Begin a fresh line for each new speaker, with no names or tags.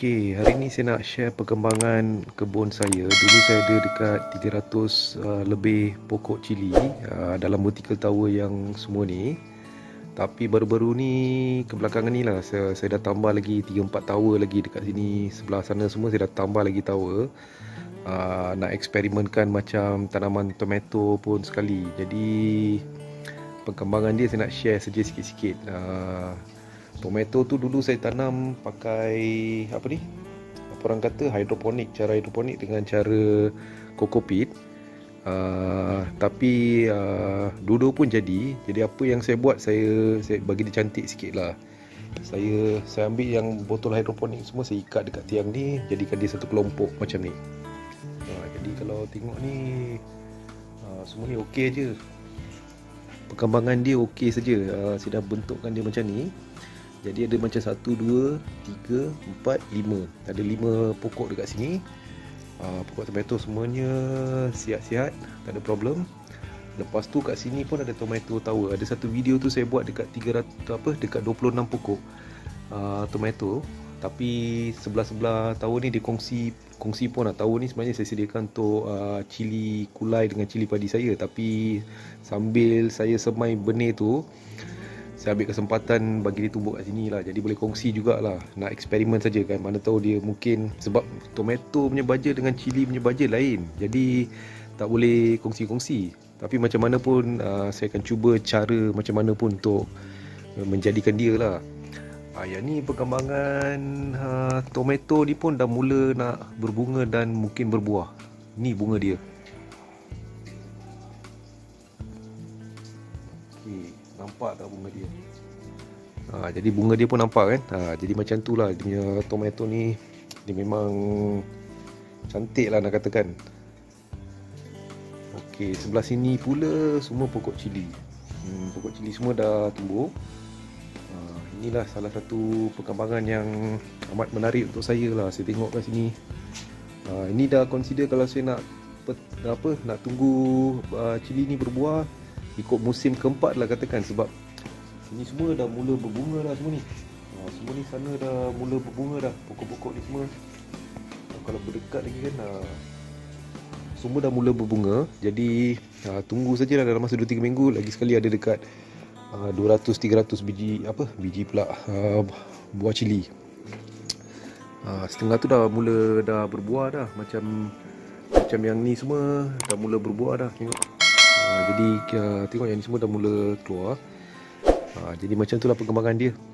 Okey, hari ni saya nak share perkembangan kebun saya. Dulu saya ada dekat 300 lebih pokok cili dalam vertical tower yang semua ni. Tapi baru-baru ni, kebelakangan ni lah, saya dah tambah lagi 3-4 tower lagi dekat sini. Sebelah sana semua saya dah tambah lagi tower. Nak eksperimenkan macam tanaman tomato pun sekali. Jadi perkembangan dia saya nak share saja sikit-sikit. Tomato tu dulu saya tanam pakai apa orang kata hidroponik, cara hidroponik dengan cara kokopit. Tapi dua-dua pun jadi. Jadi apa yang saya buat, saya bagi dia cantik sikit lah. Saya ambil yang botol hidroponik semua, saya ikat dekat tiang ni, jadikan dia satu kelompok macam ni. Jadi kalau tengok ni, semua ni okey je. Perkembangan dia okey saja. Saya dah bentukkan dia macam ni. Jadi ada macam 1, 2, 3, 4, 5. Ada 5 pokok dekat sini. Pokok tomato semuanya sihat-sihat, tak ada problem. Lepas tu kat sini pun ada tomato tower. Ada satu video tu saya buat dekat dekat 26 pokok tomato. Tapi sebelah-sebelah tower ni dia kongsi pun lah. Tower ni sebenarnya saya sediakan untuk cili kulai dengan cili padi saya. Tapi sambil saya semai benih tu, saya ambil kesempatan bagi dia tumbuh kat sini lah. Jadi boleh kongsi jugalah. Nak eksperimen saja kan. Mana tahu dia mungkin, sebab tomato punya baja dengan cili punya baja lain. Jadi tak boleh kongsi-kongsi. Tapi macam mana pun saya akan cuba cara macam mana pun untuk menjadikan dia lah. Yang ni perkembangan tomato ni pun dah mula nak berbunga dan mungkin berbuah. Ni bunga dia. Nampak tak bunga dia? Jadi bunga dia pun nampak kan? Jadi macam tu lah. Dia punya tomato ni, dia memang cantik lah nak katakan. Okey, sebelah sini pula semua pokok cili. Pokok cili semua dah tumbuh. Inilah salah satu perkembangan yang amat menarik untuk saya lah. Saya tengok kat sini. Ini dah consider kalau saya nak tunggu cili ni berbuah ikut musim keempat lah katakan. Sebab sini semua dah mula berbunga dah semua ni. Semua ni sana dah mula berbunga dah. Pokok-pokok ni semua, kalau berdekat lagi kan, semua dah mula berbunga. Jadi tunggu sajalah, dalam masa 2-3 minggu lagi sekali ada dekat 200-300 biji pula buah cili. Setengah tu dah mula berbuah dah. Macam yang ni semua dah mula berbuah dah. Tengok. Jadi tengok yang ni semua dah mula keluar. Jadi macam itulah perkembangan dia.